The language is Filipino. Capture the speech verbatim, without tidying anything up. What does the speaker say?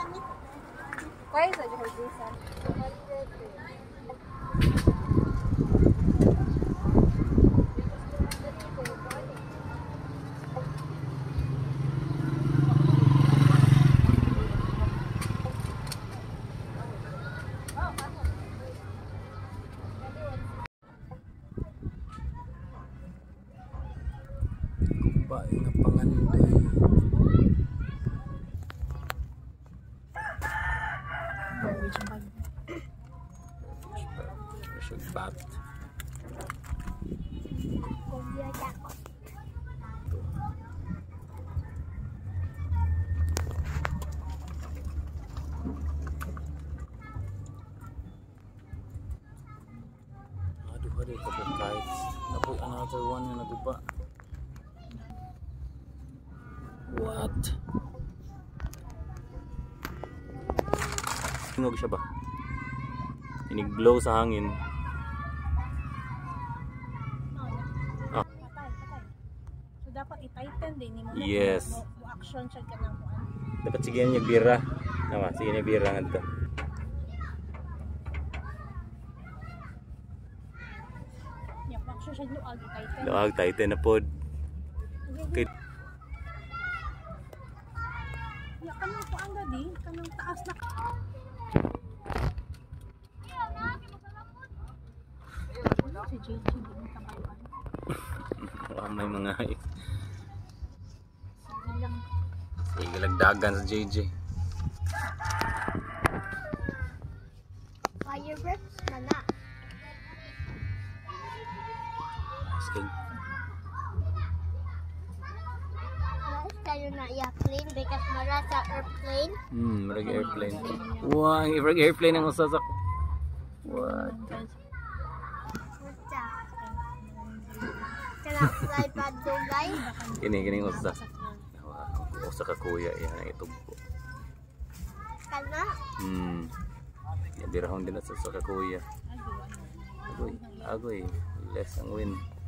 Kaya sa jahal bisa. Bae nga panganday. Bat. Aduh, hari kabukait. Napoy another one na naguba. What? Tingog siya ba? Inig-blow sa hangin. Ah. So dapat i-tighten din ni mo. Yes. Mo action siya kanang kuan. Dapat sige niya bira. Nama, sige niya bira nga dito. Ya action siya luag i-tighten. Luag tighten na pod. Okay. Ya kanang kuan gadi, kanang taas na. Si J J din kabayan. Wah, may mga Sige lang. sige lagdagan sa J J. Fireworks mana. Sige. Nice kayo na i-plane because mara sa airplane. Hmm, marag airplane. Wow, marag airplane ang usasak. What? Kaya fly pad do guys. Kini kini usa. Usa ka kuya yan ito po. Kana. Hmm. Yan dirahon din sa usa ka kuya. Agoy, agoy. Less ang win.